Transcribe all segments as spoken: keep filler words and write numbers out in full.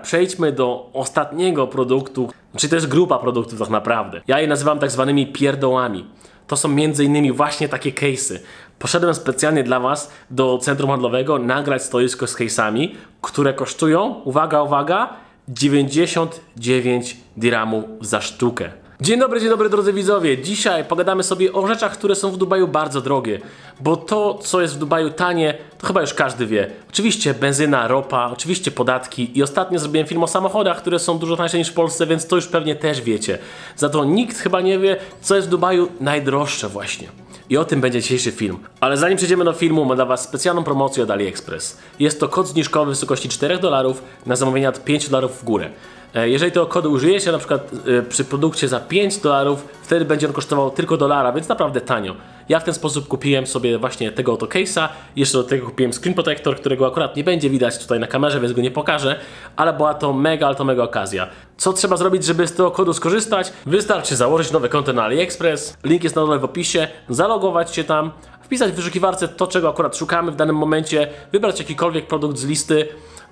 Przejdźmy do ostatniego produktu, czyli to jest grupa produktów tak naprawdę. Ja je nazywam tak zwanymi pierdołami. To są między innymi właśnie takie case'y. Poszedłem specjalnie dla Was do centrum handlowego nagrać stoisko z case'ami, które kosztują, uwaga, uwaga, dziewięćdziesiąt dziewięć dirhamów za sztukę. Dzień dobry, dzień dobry drodzy widzowie. Dzisiaj pogadamy sobie o rzeczach, które są w Dubaju bardzo drogie. Bo to, co jest w Dubaju tanie, to chyba już każdy wie. Oczywiście benzyna, ropa, oczywiście podatki. I ostatnio zrobiłem film o samochodach, które są dużo tańsze niż w Polsce, więc to już pewnie też wiecie. Za to nikt chyba nie wie, co jest w Dubaju najdroższe właśnie. I o tym będzie dzisiejszy film. Ale zanim przejdziemy do filmu, mam dla Was specjalną promocję od AliExpress. Jest to kod zniżkowy w wysokości czterech dolarów na zamówienia od pięciu dolarów w górę. Jeżeli tego kodu użyjecie na przykład przy produkcie za pięć dolarów, wtedy będzie on kosztował tylko dolara, więc naprawdę tanio. Ja w ten sposób kupiłem sobie właśnie tego oto case'a, jeszcze do tego kupiłem screen protector, którego akurat nie będzie widać tutaj na kamerze, więc go nie pokażę, ale była to mega, ale to mega okazja. Co trzeba zrobić, żeby z tego kodu skorzystać? Wystarczy założyć nowe konto na AliExpress, link jest na dole w opisie, zalogować się tam, wpisać w wyszukiwarce to, czego akurat szukamy w danym momencie, wybrać jakikolwiek produkt z listy,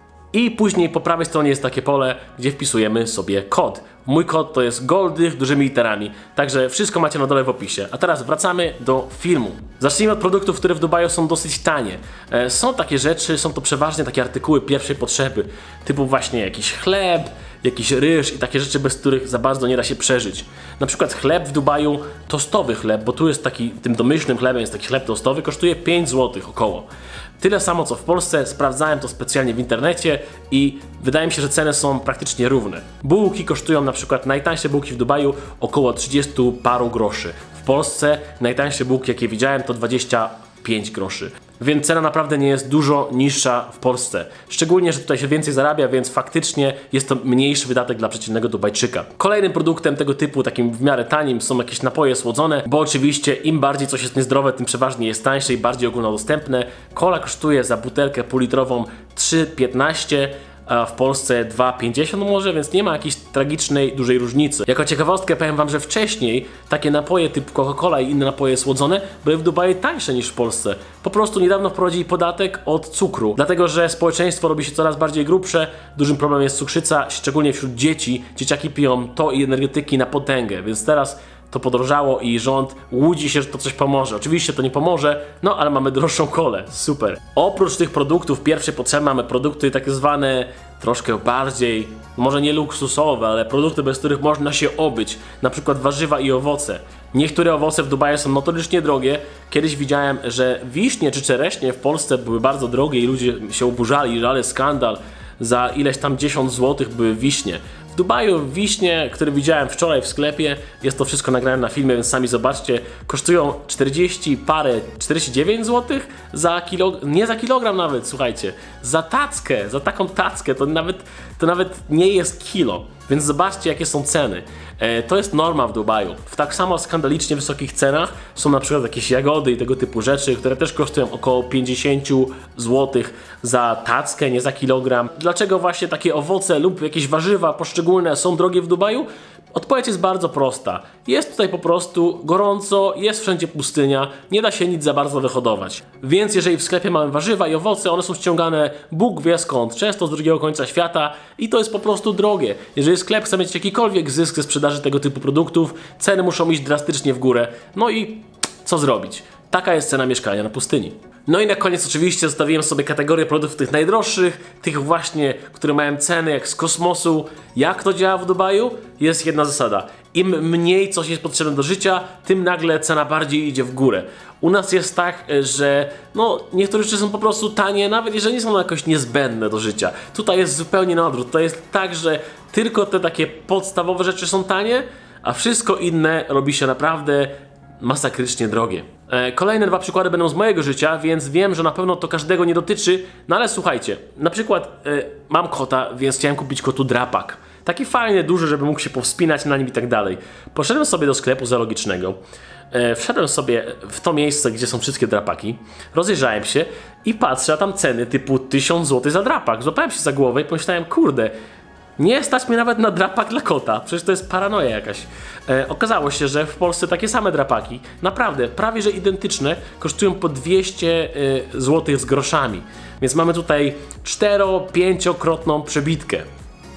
i później po prawej stronie jest takie pole, gdzie wpisujemy sobie kod. Mój kod to jest Goldych dużymi literami, także wszystko macie na dole w opisie. A teraz wracamy do filmu. Zacznijmy od produktów, które w Dubaju są dosyć tanie. E, są takie rzeczy, są to przeważnie takie artykuły pierwszej potrzeby, typu właśnie jakiś chleb, jakiś ryż i takie rzeczy, bez których za bardzo nie da się przeżyć. Na przykład chleb w Dubaju, tostowy chleb, bo tu jest taki, tym domyślnym chlebem jest taki chleb tostowy, kosztuje pięć złotych około. Tyle samo co w Polsce, sprawdzałem to specjalnie w internecie i wydaje mi się, że ceny są praktycznie równe. Bułki kosztują na przykład, najtańsze bułki w Dubaju około trzydzieści paru groszy. W Polsce najtańsze bułki, jakie widziałem, to dwadzieścia pięć groszy. Więc cena naprawdę nie jest dużo niższa w Polsce. Szczególnie, że tutaj się więcej zarabia, więc faktycznie jest to mniejszy wydatek dla przeciętnego Dubajczyka. Kolejnym produktem tego typu, takim w miarę tanim, są jakieś napoje słodzone, bo oczywiście im bardziej coś jest niezdrowe, tym przeważnie jest tańsze i bardziej ogólnodostępne. Cola kosztuje za butelkę półlitrową trzy piętnaście, a w Polsce dwa pięćdziesiąt może, więc nie ma jakiejś tragicznej, dużej różnicy. Jako ciekawostkę powiem Wam, że wcześniej takie napoje typu Coca-Cola i inne napoje słodzone były w Dubaju tańsze niż w Polsce. Po prostu niedawno wprowadzili podatek od cukru, dlatego że społeczeństwo robi się coraz bardziej grubsze, dużym problemem jest cukrzyca, szczególnie wśród dzieci. Dzieciaki piją to i energetyki na potęgę, więc teraz to podrożało i rząd łudzi się, że to coś pomoże. Oczywiście to nie pomoże, no ale mamy droższą kolę, super. Oprócz tych produktów pierwszej potrzeby mamy produkty tak zwane troszkę bardziej, może nie luksusowe, ale produkty, bez których można się obyć, na przykład warzywa i owoce. Niektóre owoce w Dubaju są notorycznie drogie. Kiedyś widziałem, że wiśnie czy czereśnie w Polsce były bardzo drogie i ludzie się oburzali, że ale skandal, za ileś tam dziesiąt złotych były wiśnie. W Dubaju wiśnie, które widziałem wczoraj w sklepie, jest to wszystko nagrane na filmie, więc sami zobaczcie, kosztują czterdzieści parę, czterdzieści dziewięć złotych za kilogram, nie za kilogram nawet, słuchajcie, za tackę, za taką tackę, to nawet, to nawet nie jest kilo, więc zobaczcie jakie są ceny. E, to jest norma w Dubaju. W tak samo skandalicznie wysokich cenach są na przykład jakieś jagody i tego typu rzeczy, które też kosztują około pięćdziesiąt złotych za tackę, nie za kilogram. Dlaczego właśnie takie owoce lub jakieś warzywa poszczególne są drogie w Dubaju? Odpowiedź jest bardzo prosta. Jest tutaj po prostu gorąco, jest wszędzie pustynia, nie da się nic za bardzo wyhodować. Więc jeżeli w sklepie mamy warzywa i owoce, one są ściągane Bóg wie skąd, często z drugiego końca świata i to jest po prostu drogie. Jeżeli sklep chce mieć jakikolwiek zysk ze sprzedaży tego typu produktów, ceny muszą iść drastycznie w górę. No i co zrobić? Taka jest cena mieszkania na pustyni. No i na koniec oczywiście zostawiłem sobie kategorię produktów tych najdroższych, tych właśnie, które mają ceny jak z kosmosu. Jak to działa w Dubaju? Jest jedna zasada. Im mniej coś jest potrzebne do życia, tym nagle cena bardziej idzie w górę. U nas jest tak, że no, niektóre rzeczy są po prostu tanie, nawet jeżeli nie są jakoś niezbędne do życia. Tutaj jest zupełnie na odwrót. Tutaj jest tak, że tylko te takie podstawowe rzeczy są tanie, a wszystko inne robi się naprawdę masakrycznie drogie. E, kolejne dwa przykłady będą z mojego życia, więc wiem, że na pewno to każdego nie dotyczy, no ale słuchajcie, na przykład e, mam kota, więc chciałem kupić kotu drapak. Taki fajny, duży, żeby mógł się powspinać na nim i tak dalej. Poszedłem sobie do sklepu zoologicznego, e, wszedłem sobie w to miejsce, gdzie są wszystkie drapaki, rozejrzałem się i patrzę, a tam ceny typu tysiąc złotych za drapak. Złapałem się za głowę i pomyślałem, kurde, nie stać mnie nawet na drapak dla kota, przecież to jest paranoja jakaś. E, okazało się, że w Polsce takie same drapaki, naprawdę prawie że identyczne, kosztują po dwieście złotych z groszami. Więc mamy tutaj cztero-pięciokrotną przebitkę.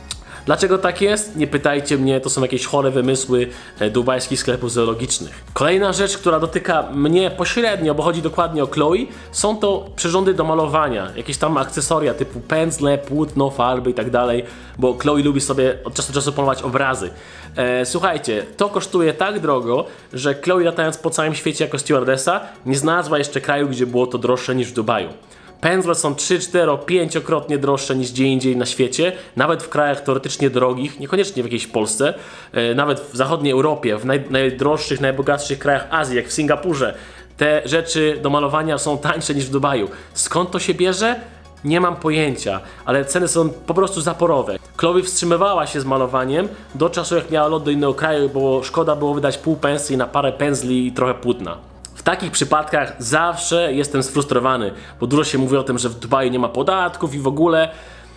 Dlaczego tak jest? Nie pytajcie mnie, to są jakieś chore wymysły e, dubajskich sklepów zoologicznych. Kolejna rzecz, która dotyka mnie pośrednio, bo chodzi dokładnie o Chloe, są to przyrządy do malowania, jakieś tam akcesoria typu pędzle, płótno, farby i tak dalej, bo Chloe lubi sobie od czasu do czasu malować obrazy. E, słuchajcie, to kosztuje tak drogo, że Chloe, latając po całym świecie jako stewardessa, nie znalazła jeszcze kraju, gdzie było to droższe niż w Dubaju. Pędzle są trzy, cztery, pięciokrotnie droższe niż gdzie indziej na świecie, nawet w krajach teoretycznie drogich, niekoniecznie w jakiejś Polsce, e, nawet w zachodniej Europie, w naj, najdroższych, najbogatszych krajach Azji, jak w Singapurze. Te rzeczy do malowania są tańsze niż w Dubaju. Skąd to się bierze? Nie mam pojęcia, ale ceny są po prostu zaporowe. Chloe wstrzymywała się z malowaniem do czasu, jak miała lot do innego kraju, bo szkoda było wydać pół pensji na parę pędzli i trochę płótna. W takich przypadkach zawsze jestem sfrustrowany, bo dużo się mówi o tym, że w Dubaju nie ma podatków i w ogóle.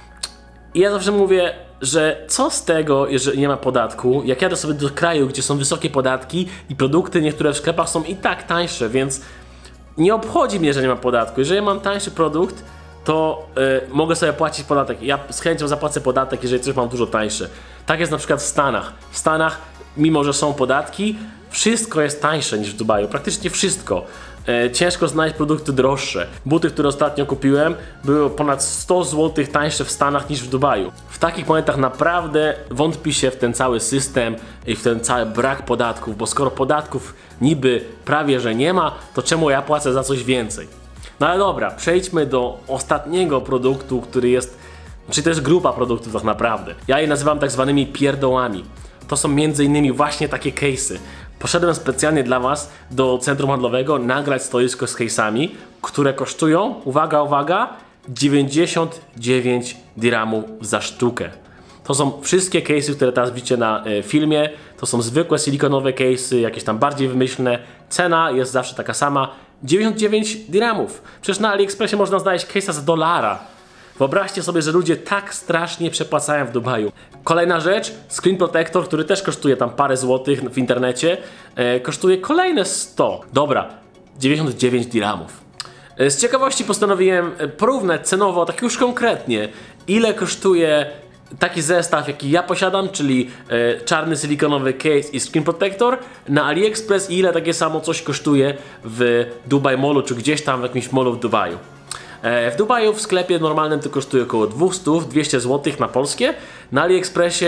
I ja zawsze mówię, że co z tego, jeżeli nie ma podatku, jak jadę sobie do kraju, gdzie są wysokie podatki i produkty niektóre w sklepach są i tak tańsze, więc nie obchodzi mnie, że nie ma podatku. Jeżeli mam tańszy produkt, to yy, mogę sobie płacić podatek. Ja z chęcią zapłacę podatek, jeżeli coś mam dużo tańsze. Tak jest na przykład w Stanach. W Stanach, mimo że są podatki, wszystko jest tańsze niż w Dubaju. Praktycznie wszystko. E, ciężko znaleźć produkty droższe. Buty, które ostatnio kupiłem, były ponad sto złotych tańsze w Stanach niż w Dubaju. W takich momentach naprawdę wątpi się w ten cały system i w ten cały brak podatków, bo skoro podatków niby prawie że nie ma, to czemu ja płacę za coś więcej? No ale dobra, przejdźmy do ostatniego produktu, który jest, czy to jest grupa produktów tak naprawdę. Ja je nazywam tak zwanymi pierdołami. To są między innymi właśnie takie case'y. Poszedłem specjalnie dla was do centrum handlowego nagrać stoisko z case'ami, które kosztują, uwaga, uwaga, dziewięćdziesiąt dziewięć dirhamów za sztukę. To są wszystkie case'y, które teraz widzicie na y, filmie. To są zwykłe silikonowe case'y, jakieś tam bardziej wymyślne. Cena jest zawsze taka sama, dziewięćdziesiąt dziewięć dirhamów. Przecież na AliExpressie można znaleźć case'a za dolara. Wyobraźcie sobie, że ludzie tak strasznie przepłacają w Dubaju. Kolejna rzecz, screen protector, który też kosztuje tam parę złotych w internecie, e, kosztuje kolejne sto. Dobra, dziewięćdziesiąt dziewięć dirhamów. E, z ciekawości postanowiłem porównać cenowo, tak już konkretnie, ile kosztuje taki zestaw, jaki ja posiadam, czyli e, czarny silikonowy case i screen protector na AliExpress i ile takie samo coś kosztuje w Dubai Mallu, czy gdzieś tam w jakimś mallu w Dubaju. W Dubaju w sklepie normalnym to kosztuje około dwieście dwieście złotych na polskie. Na AliExpressie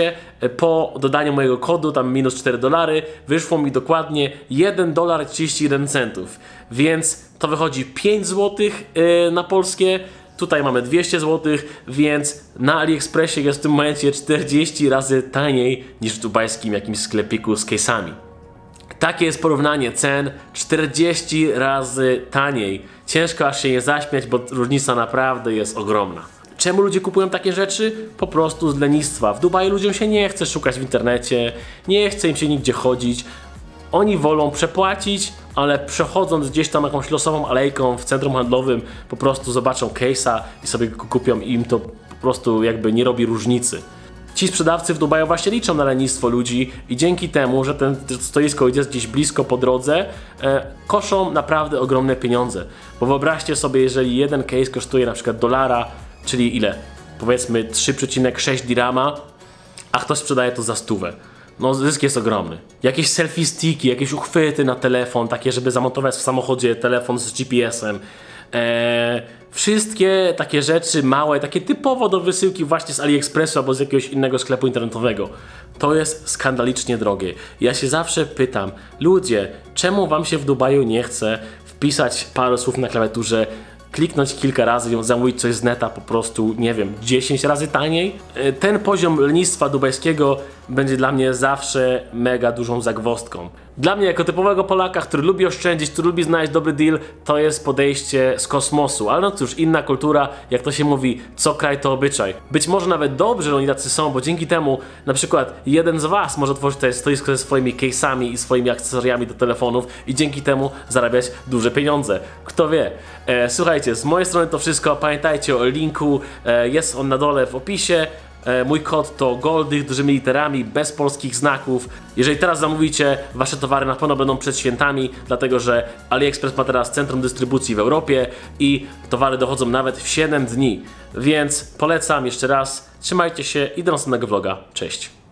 po dodaniu mojego kodu, tam minus cztery dolary, wyszło mi dokładnie jeden dolar trzydzieści jeden centów. Więc to wychodzi pięć złotych na polskie. Tutaj mamy dwieście złotych, więc na AliExpressie jest w tym momencie czterdzieści razy taniej niż w dubajskim jakimś sklepiku z case'ami. Takie jest porównanie cen, czterdzieści razy taniej. Ciężko aż się nie zaśmiać, bo różnica naprawdę jest ogromna. Czemu ludzie kupują takie rzeczy? Po prostu z lenistwa. W Dubaju ludziom się nie chce szukać w internecie, nie chce im się nigdzie chodzić. Oni wolą przepłacić, ale przechodząc gdzieś tam jakąś losową alejką w centrum handlowym, po prostu zobaczą case'a i sobie go kupią i im to po prostu jakby nie robi różnicy. Ci sprzedawcy w Dubaju właśnie liczą na lenistwo ludzi i dzięki temu, że ten stoisko jest gdzieś blisko po drodze, e, koszą naprawdę ogromne pieniądze. Bo wyobraźcie sobie, jeżeli jeden case kosztuje na przykład dolara, czyli ile? Powiedzmy trzy przecinek sześć dirhama, a ktoś sprzedaje to za stówę. No zysk jest ogromny. Jakieś selfie sticki, jakieś uchwyty na telefon, takie żeby zamontować w samochodzie telefon z G P S-em. Eee, wszystkie takie rzeczy małe, takie typowo do wysyłki właśnie z AliExpressu albo z jakiegoś innego sklepu internetowego. To jest skandalicznie drogie. Ja się zawsze pytam, ludzie, czemu wam się w Dubaju nie chce wpisać parę słów na klawiaturze, kliknąć kilka razy i zamówić coś z neta po prostu, nie wiem, dziesięć razy taniej? Ten poziom lenistwa dubajskiego będzie dla mnie zawsze mega dużą zagwozdką. Dla mnie jako typowego Polaka, który lubi oszczędzić, który lubi znaleźć dobry deal, to jest podejście z kosmosu. Ale no cóż, inna kultura, jak to się mówi, co kraj to obyczaj. Być może nawet dobrze, że oni tacy są, bo dzięki temu na przykład jeden z was może tworzyć to stoisko ze swoimi case'ami i swoimi akcesoriami do telefonów i dzięki temu zarabiać duże pieniądze. Kto wie. E, słuchajcie, z mojej strony to wszystko. Pamiętajcie o linku, e, jest on na dole w opisie. E, mój kod to GOLDY dużymi literami, bez polskich znaków. Jeżeli teraz zamówicie, wasze towary na pewno będą przed świętami, dlatego że AliExpress ma teraz centrum dystrybucji w Europie i towary dochodzą nawet w siedem dni. Więc polecam jeszcze raz, trzymajcie się i do następnego vloga. Cześć!